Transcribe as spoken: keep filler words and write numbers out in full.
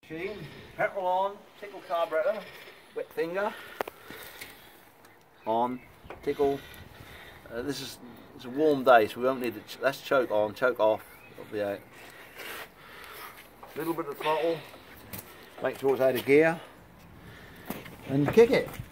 Machine, petrol on, tickle carburetor, wet finger, on, tickle. Uh, this is it's a warm day, so we won't need it. Ch that's choke on, choke off. It'll be out. Little bit of throttle. Make sure it's out of gear, and kick it.